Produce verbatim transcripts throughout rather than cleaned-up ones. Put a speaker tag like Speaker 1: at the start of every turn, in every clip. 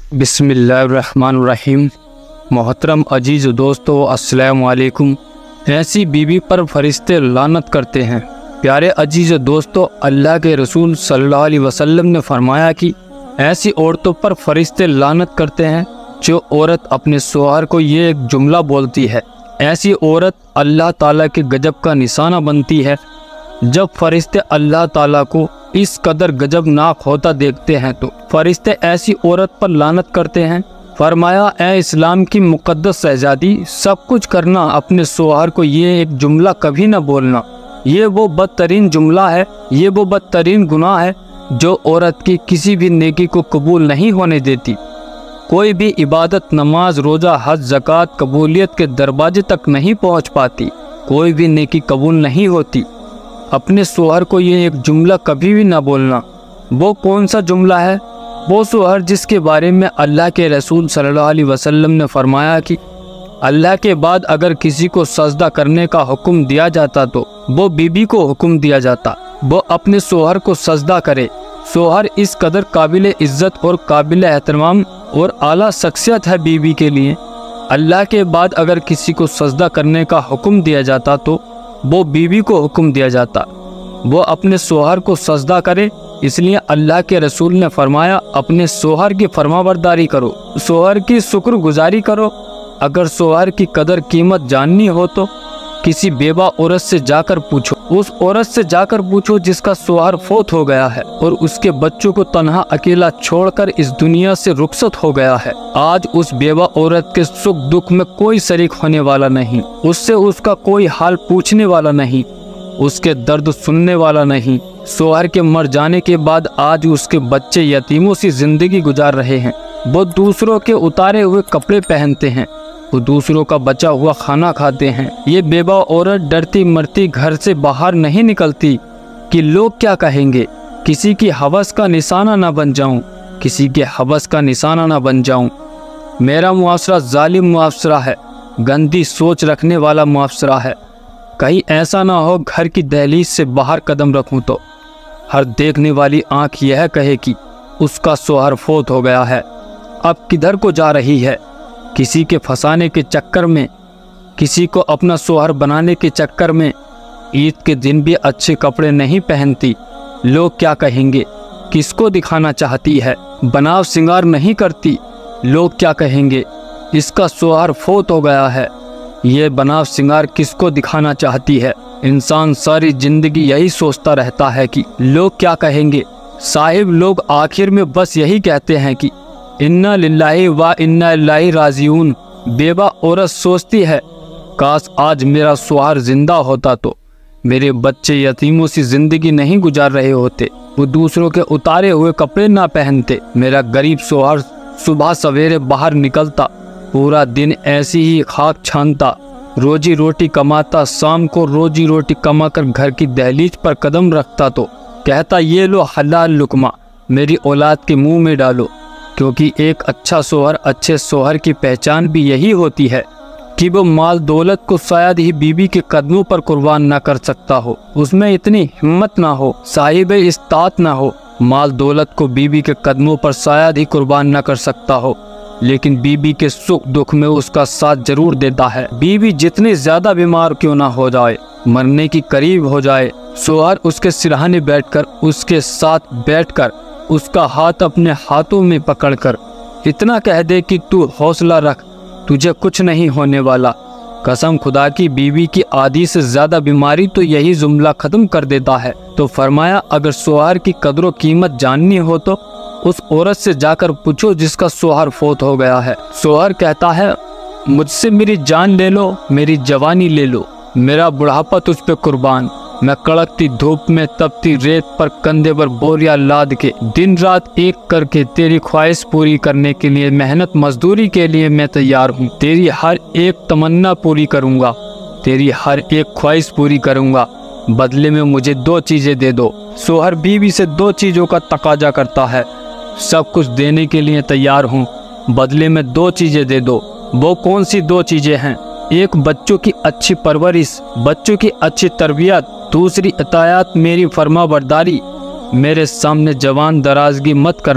Speaker 1: बिस्मिल्लाहिर्रहमानिर्रहीम। मोहतरम अजीज़ दोस्तों, अस्सलाम वालेकुम। ऐसी बीवी पर फरिश्ते लानत करते हैं। प्यारे अजीज़ दोस्तों, अल्लाह के रसूल सल्लल्लाहु अलैहि वसल्लम ने फरमाया कि ऐसी औरतों पर फरिश्ते लानत करते हैं जो औरत अपने शौहर को ये एक जुमला बोलती है। ऐसी औरत अल्लाह ताला के गजब का निशाना बनती है। जब फरिश्ते अल्लाह ताला को इस कदर गजबनाक होता देखते हैं तो फरिश्ते ऐसी औरत पर लानत करते हैं। फरमाया, ए इस्लाम की मुक़द्दस शहज़ादी, सब कुछ करना, अपने शौहर को ये एक जुमला कभी ना बोलना। ये वो बदतरीन जुमला है, ये वो बदतरीन गुनाह है जो औरत की किसी भी नेकी को कबूल नहीं होने देती। कोई भी इबादत, नमाज, रोज़ा, हज, ज़कात कबूलियत के दरवाजे तक नहीं पहुँच पाती। कोई भी नेकी कबूल नहीं होती। अपने शौहर को ये एक जुमला कभी भी ना बोलना। वो कौन सा जुमला है? वो शौहर जिसके बारे में अल्लाह के रसूल सल्लल्लाहु अलैहि वसल्लम ने फरमाया कि अल्लाह के बाद अगर किसी को सजदा करने का हुक्म दिया जाता तो वो बीबी को हुक्म दिया जाता वो अपने शौहर को सजदा करे। शौहर इस कदर काबिल इज़्ज़त और काबिल एहतराम और आला शख्सियत है बीबी के लिए। अल्लाह के बाद अगर किसी को सजदा करने का हुक्म दिया जाता तो वो बीवी को हुक्म दिया जाता वो अपने शौहर को सजदा करे। इसलिए अल्लाह के रसूल ने फरमाया, अपने शौहर की फरमाबरदारी करो, शौहर की शुक्रगुजारी करो। अगर शौहर की कदर कीमत जाननी हो तो किसी बेवा औरत से जाकर पूछो, उस औरत से जाकर पूछो जिसका शौहर फौत हो गया है और उसके बच्चों को तन्हा अकेला छोड़कर इस दुनिया से रुखसत हो गया है। आज उस बेवा औरत के सुख दुख में कोई शरीक होने वाला नहीं, उससे उसका कोई हाल पूछने वाला नहीं, उसके दर्द सुनने वाला नहीं। शौहर के मर जाने के बाद आज उसके बच्चे यतीमों सी जिंदगी गुजार रहे हैं। वो दूसरों के उतारे हुए कपड़े पहनते हैं, वो दूसरों का बचा हुआ खाना खाते हैं। ये बेवा औरत डरती मरती घर से बाहर नहीं निकलती कि लोग क्या कहेंगे, किसी की हवस का निशाना ना बन जाऊं, किसी के हवस का निशाना ना बन जाऊं। मेरा मुआशरा जालिम मुआशरा है, गंदी सोच रखने वाला मुआशरा है। कहीं ऐसा ना हो घर की दहलीज से बाहर कदम रखूं तो हर देखने वाली आंख यह कहे कि उसका शौहर फौत हो गया है, अब किधर को जा रही है। किसी के फंसाने के चक्कर में, किसी को अपना शौहर बनाने के चक्कर में ईद के दिन भी अच्छे कपड़े नहीं पहनती। लोग क्या कहेंगे, किसको दिखाना चाहती है, बनाव सिंगार नहीं करती। लोग क्या कहेंगे, इसका शौहर फौत हो गया है। ये बनाव सिंगार किसको दिखाना चाहती है। इंसान सारी जिंदगी यही सोचता रहता है कि लोग क्या कहेंगे। साहिब, लोग आखिर में बस यही कहते हैं कि इन्ना लिल्लाहि व इन्ना इलैहि राजिऊन। बेवा औरत सोचती है, काश आज मेरा शौहर जिंदा होता तो मेरे बच्चे यतीमों सी जिंदगी नहीं गुजार रहे होते, वो दूसरों के उतारे हुए कपड़े ना पहनते। मेरा गरीब शौहर सुबह सवेरे बाहर निकलता, पूरा दिन ऐसी ही खाक छानता, रोजी रोटी कमाता, शाम को रोजी रोटी कमाकर घर की दहलीज पर कदम रखता तो कहता, ये लो हलाल लुकमा, मेरी औलाद के मुंह में डालो। क्योंकि एक अच्छा शौहर, अच्छे शौहर की पहचान भी यही होती है कि वो माल दौलत को शायद ही बीवी के कदमों पर कुर्बान ना कर सकता हो, उसमें इतनी हिम्मत ना हो, साहिब इस्तात ना हो। माल दौलत को बीवी के कदमों पर शायद ही कुर्बान ना कर सकता हो, लेकिन बीवी के सुख दुख में उसका साथ जरूर देता है। बीवी जितनी ज्यादा बीमार क्यों ना हो जाए, मरने की करीब हो जाए, शौहर उसके सिरहाने बैठकर, उसके साथ बैठकर, उसका हाथ अपने हाथों में पकड़कर इतना कह दे कि तू हौसला रख, तुझे कुछ नहीं होने वाला। कसम खुदा की, बीवी की आधी से ज्यादा बीमारी तो यही जुमला खत्म कर देता है। तो फरमाया, अगर शौहर की कदर कीमत जाननी हो तो उस औरत से जाकर पूछो जिसका शौहर फौत हो गया है। शौहर कहता है, मुझसे मेरी जान ले लो, मेरी जवानी ले लो, मेरा बुढ़ापा तुझ पे कुर्बान। मैं कड़कती धूप में तपती रेत पर कंधे पर बोरिया लाद के दिन रात एक करके तेरी ख्वाहिश पूरी करने के लिए मेहनत मजदूरी के लिए मैं तैयार हूँ। तेरी हर एक तमन्ना पूरी करूँगा, तेरी हर एक ख्वाहिश पूरी करूँगा, बदले में मुझे दो चीज़ें दे दो। शौहर बीवी से दो चीज़ों का तकाजा करता है, सब कुछ देने के लिए तैयार हूँ, बदले में दो चीज़ें दे दो। वो कौन सी दो चीज़ें हैं? एक, बच्चों की अच्छी परवरिश, बच्चों की अच्छी तरबियत। दूसरी, इताअत, मेरी फरमा बरदारी। मेरे सामने जवान दराजगी मत करना,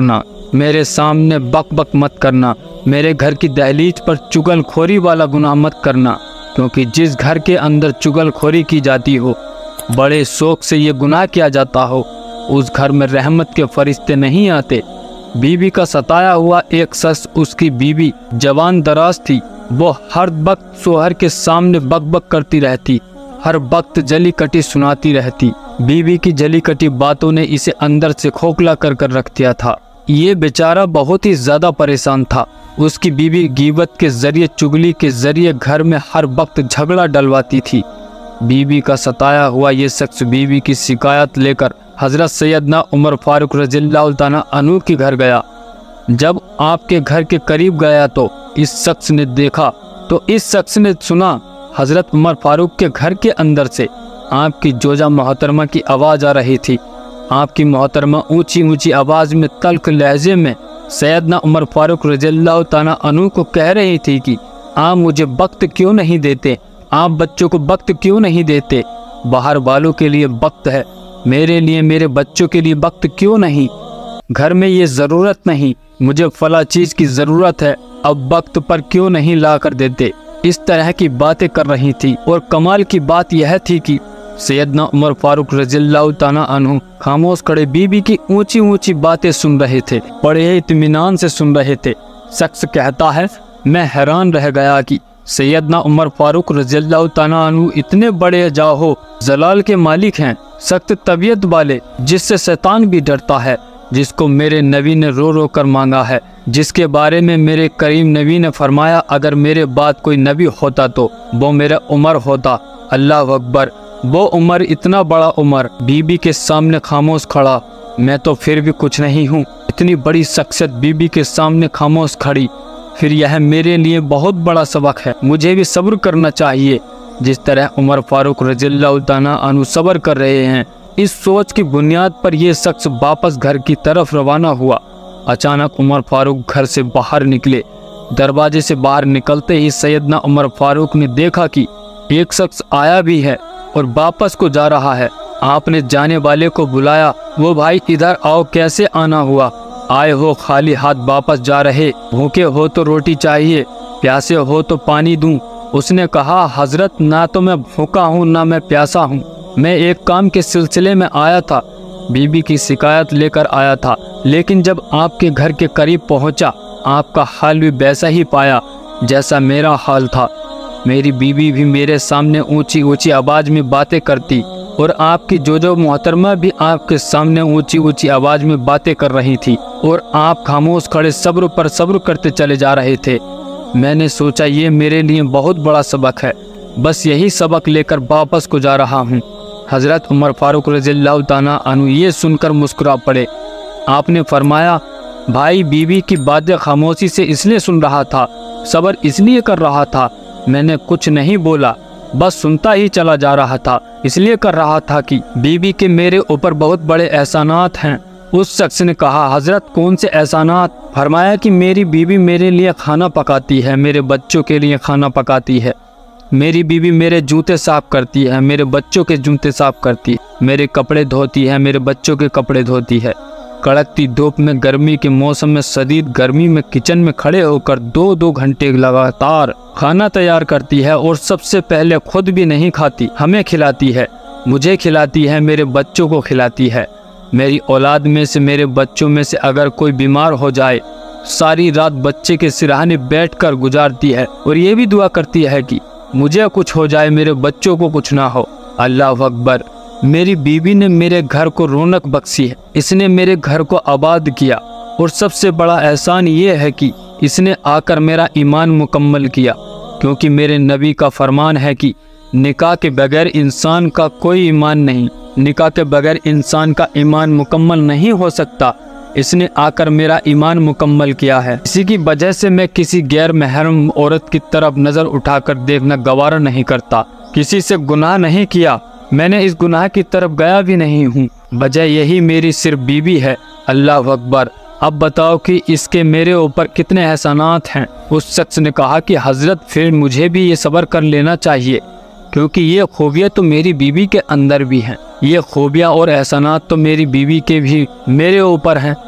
Speaker 1: میرے سامنے بک بک مت کرنا، میرے گھر کی دہلیز پر چگل خوری والا گناہ مت کرنا، کیونکہ جس گھر کے اندر چگل خوری کی جاتی ہو، بڑے شوق سے یہ گناہ کیا جاتا ہو، اس گھر میں رحمت کے فرشتے نہیں آتے۔ بیوی کا ستایا ہوا ایک شخص، اس کی بیوی جوان دراز تھی، وہ ہر وقت شوہر کے سامنے بک بک کرتی رہتی، ہر وقت جلی کٹی سناتی رہتی۔ بیوی کی جلی کٹی باتوں نے اسے اندر سے کھوکھلا کر کر رکھ دیا تھا۔ یہ بیچارہ بہت ہی زیادہ پریشان تھا۔ اس کی بیوی غیبت کے ذریعے، چگلی کے ذریعے گھر میں ہر وقت جھگڑا ڈلواتی تھی۔ بیوی کا ستایا ہوا یہ شخص بیوی کی شکایت لے کر حضرت سیدنا عمر فاروق رضی اللہ تعالیٰ عنہ کے گھر گیا۔ جب آپ کے گھر کے قریب گیا تو اس شخص نے دیکھا تو اس شخص نے سنا حضرت عمر فاروق کے گھر کے اندر سے آپ کی زوجہ محترمہ کی آواز آ رہی تھی۔ آپ کی محترمہ اونچی اونچی آواز میں تلخ لہجے میں سیدنا عمر فاروق رضی اللہ تعالیٰ عنہ کو کہہ رہی تھی کہ آپ مجھے وقت کیوں نہیں دیتے، آپ بچوں کو وقت کیوں نہیں دیتے، باہر والوں کے لیے وقت ہے، میرے لیے، میرے بچوں کے لیے وقت کیوں نہیں، گھر میں یہ ضرورت نہیں، مجھے فلاں چیز کی ضرورت ہے، اب وقت پر کیوں نہیں لا کر دیتے۔ اس طرح کی باتیں کر رہی تھی۔ اور کمال کی بات یہ تھی کہ سیدنا عمر فاروق رضی اللہ تعالیٰ عنہ خاموش کھڑے بیوی کی اونچی اونچی باتیں سن رہے تھے، بڑے اطمینان سے سن رہے تھے۔ شخص کہتا ہے، میں حیران رہ گیا کہ سیدنا عمر فاروق رضی اللہ تعالیٰ عنہ اتنے بڑے جاہو جلال کے مالک ہیں، سخت طبیعت والے، جس سے شیطان بھی ڈرتا ہے، جس کو میرے نبی نے رو رو کر مانگا ہے، جس کے بارے میں میرے کریم نبی نے فرمایا اگر میرے بعد کوئی نبی ہوتا تو وہ میرا عمر ہوتا۔ اللہ اکبر، وہ عمر، اتنا بڑا عمر بی بی کے سامنے خاموش کھڑا۔ میں تو پھر بھی کچھ نہیں ہوں، اتنی بڑی شخصیت بی بی کے سامنے خاموش کھڑی، پھر یہ میرے لیے بہت بڑا سبق ہے، مجھے بھی صبر کرنا چاہیے جس طرح عمر فاروق رضی اللہ تعالیٰ عنہ صبر کر رہے ہیں۔ اس سوچ کی بنیاد پر یہ شخص واپس گھر کی طرف روانہ ہوا۔ اچانک عمر فاروق گھر سے باہر نکلے۔ دروازے سے باہر نکلتے ہی سیدنا عمر فاروق نے دیکھا کہ ایک شخص آیا بھی ہے اور واپس کو جا رہا ہے۔ آپ نے جانے والے کو بلایا، وہ بھائی ادھر آؤ، کیسے آنا ہوا؟ آئے ہو خالی ہاتھ واپس جا رہے، بھوکے ہو تو روٹی چاہیے، پیاسے ہو تو پانی دوں؟ اس نے کہا، حضرت نہ تو میں بھوکا ہوں نہ میں پیاسا ہوں، میں ایک کام کے سلسلے میں آیا تھا، بی بی کی شکایت لے کر آیا تھا، لیکن جب آپ کے گھر کے قریب پہنچا آپ کا حال بھی ویسا ہی پایا جیسا میرا حال تھا۔ میری بیوی بھی میرے سامنے اونچی اونچی آواز میں باتیں کرتی اور آپ کی زوجہ محترمہ بھی آپ کے سامنے اونچی اونچی آواز میں باتیں کر رہی تھی اور آپ خاموش کھڑے صبر پر صبر کرتے چلے جا رہے تھے۔ میں نے سوچا یہ میرے لیے بہت بڑا سبق ہے، بس یہی سبق لے کر واپس کو جا رہا ہوں۔ حضرت عمر فاروق رضی اللہ تعالیٰ عنہ یہ سن کر مسکرا پڑے۔ آپ نے فرمایا، بھائی بیوی کی باتیں خاموشی سے اس لیے سن رہا تھا، صبر اس لیے کر رہا تھا، میں نے کچھ نہیں بولا، بس سنتا ہی چلا جا رہا تھا، اس لیے کر رہا تھا کہ بیوی کے میرے اوپر بہت بڑے احسانات ہیں۔ اس شخص نے کہا، حضرت کون سے احسانات؟ فرمایا کہ میری بیوی میرے لیے کھانا پکاتی ہے، میرے بچوں کے لیے کھانا پکاتی ہے، میری بیوی میرے جوتے صاف کرتی ہے، میرے بچوں کے جوتے صاف کرتی ہے، میرے کپڑے دھوتی ہے، میرے بچوں کے کپڑے دھوتی ہے، کڑکتی دھوپ میں، گرمی کے موسم میں، شدید گرمی میں کچن میں کھڑے ہو کر دو دو گھنٹے لگاتار کھانا تیار کرتی ہے اور سب سے پہلے خود بھی نہیں کھاتی، ہمیں کھلاتی ہے، مجھے کھلاتی ہے، میرے بچوں کو کھلاتی ہے۔ میری اولاد میں سے، میرے بچوں میں سے اگر کوئی بیمار ہو جائے ساری رات بچے کے سرہانے بیٹھ کر گزارتی ہے اور یہ بھی دعا کرتی ہے کہ مجھے کچھ ہو جائے، میرے بچوں کو کچھ نہ ہو۔ اللہ اکبر، میری بیوی نے میرے گھر کو رونق بخشی ہے، اس نے میرے گھر کو آباد کیا، اور سب سے بڑا احسان یہ ہے کہ اس نے آ کر میرا ایمان مکمل کیا، کیونکہ میرے نبی کا فرمان ہے کہ نکاح کے بغیر انسان کا کوئی ایمان نہیں، نکاح کے بغیر انسان کا ایمان مکمل نہیں ہو سکتا۔ اس نے آ کر میرا ایمان مکمل کیا ہے، اسی کی وجہ سے میں کسی غیر محرم عورت کی طرف نظر اٹھا کر دیکھنا گوارا نہیں کرتا، کسی سے گناہ نہیں کیا، میں نے اس گناہ کی طرف گیا بھی نہیں ہوں، وجہ یہی میری صرف بیوی ہے۔ اللہ اکبر، اب بتاؤ کہ اس کے میرے اوپر کتنے احسانات ہیں۔ اس شخص نے کہا کہ حضرت پھر مجھے بھی یہ صبر کر لینا چاہیے، کیونکہ یہ خوبیاں تو میری بیوی کے اندر بھی ہیں، یہ خوبیاں اور احسانات تو میری بیوی کے بھی میرے اوپر ہیں،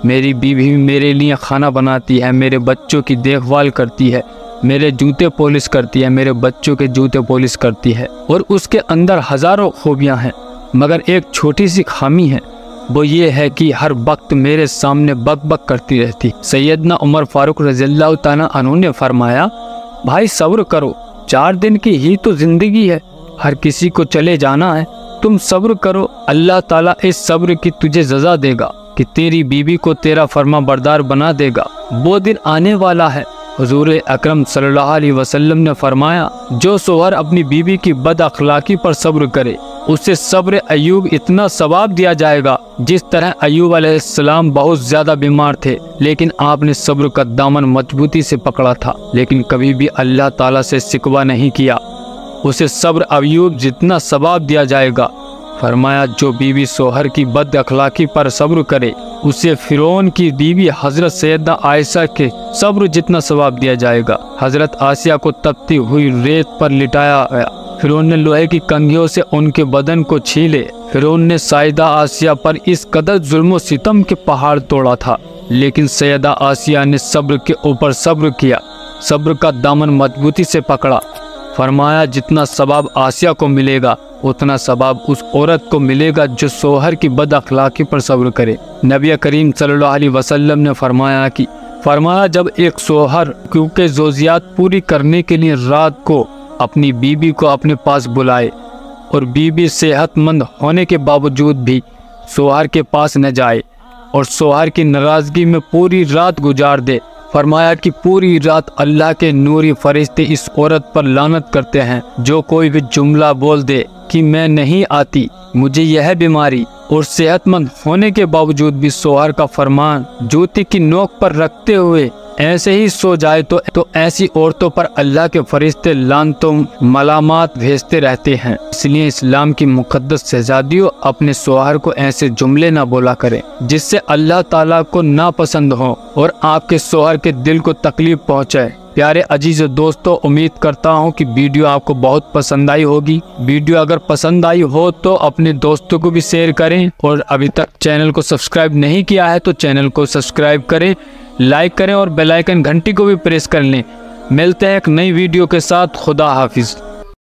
Speaker 1: میری بیوی میرے لیے کھانا بناتی ہے، میرے بچوں کی دیکھ بھال کرتی ہے، میرے جوتے پالش کرتی ہے، میرے بچوں کے جوتے پالش کرتی ہے، اور اس کے اندر ہزاروں خوبیاں ہیں، مگر ایک چھوٹی سی خامی ہے، وہ یہ ہے کہ ہر وقت میرے سامنے بک بک کرتی رہتی۔ سیدنا عمر فاروق رضی اللہ تعالیٰ عنہ نے فرمایا، بھائی صبر کرو، چار دن کی ہی تو زندگی ہے، ہر کسی کو چلے جانا ہے، تم صبر کرو، اللہ تعالیٰ اس صبر کی تجھے جزا دے گا کہ تیری بیوی کو تیرا فرما بردار بنا دے گا، وہ دن آنے والا ہے۔ حضور اکرم صلی اللہ علیہ وسلم نے فرمایا، جو شوہر اپنی بیوی کی بد اخلاقی پر صبر کرے اسے صبر ایوب اتنا ثواب دیا جائے گا جس طرح ایوب علیہ السلام بہت زیادہ بیمار تھے، لیکن آپ نے صبر کا دامن مضبوطی سے پکڑا تھا، لیکن کبھی بھی اللہ تعالیٰ سے شکوہ نہیں کیا، اسے صبر ایوب جتنا ثواب دیا جائے گا۔ فرمایا، جو بیوی شوہر کی بد اخلاقی پر صبر کرے اسے فرعون کی بیوی حضرت سیدہ عائشہ کے صبر جتنا ثواب دیا جائے گا۔ حضرت آسیہ کو تپتی ہوئی ریت پر لٹایا گیا، فرعون نے لوہے کی کنگھیوں سے ان کے بدن کو چھیلے۔ فرعون نے سیدہ آسیہ پر اس قدر ظلم و ستم کے پہاڑ توڑا تھا، لیکن سیدہ آسیہ نے صبر کے اوپر صبر کیا، صبر کا دامن مضبوطی سے پکڑا۔ فرمایا، جتنا ثواب آسیہ کو ملے گا اتنا ثواب اس عورت کو ملے گا جو شوہر کی بد اخلاقی پر صبر کرے۔ نبی کریم صلی اللہ علیہ وسلم نے فرمایا کہ فرمایا جب ایک شوہر کیونکہ ضروریات پوری کرنے کے لیے رات کو اپنی بیوی کو اپنے پاس بلائے اور بیوی صحت مند ہونے کے باوجود بھی شوہر کے پاس نہ جائے اور شوہر کی ناراضگی میں پوری رات گزار دے، فرمایا کہ پوری رات اللہ کے نوری فرشتے اس عورت پر لعنت کرتے ہیں جو کوئی بھی جملہ بول دے کہ میں نہیں آتی، مجھے یہ ہے بیماری، اور صحت مند ہونے کے باوجود بھی شوہر کا فرمان جوتی کی نوک پر رکھتے ہوئے ایسے ہی سو جائے تو تو ایسی عورتوں پر اللہ کے فرشتے لعنتوں ملامات بھیجتے رہتے ہیں۔ اس لیے اسلام کی مقدس شہزادیوں اپنے شوہر کو ایسے جملے نہ بولا کریں جس سے اللہ تعالیٰ کو ناپسند ہو اور آپ کے شوہر کے دل کو تکلیف پہنچائے۔ پیارے عزیز دوستو، امید کرتا ہوں کہ ویڈیو آپ کو بہت پسند آئی ہوگی۔ ویڈیو اگر پسند آئی ہو تو اپنے دوستوں کو بھی شیئر کریں، اور ابھی تک چینل کو سبسکرائب نہیں کیا ہے تو چینل کو سبسکرائب کریں، لائک کریں اور بیل آئیکن گھنٹی کو بھی پریس کر لیں۔ ملتے ہیں ایک نئی ویڈیو کے ساتھ، خدا حافظ۔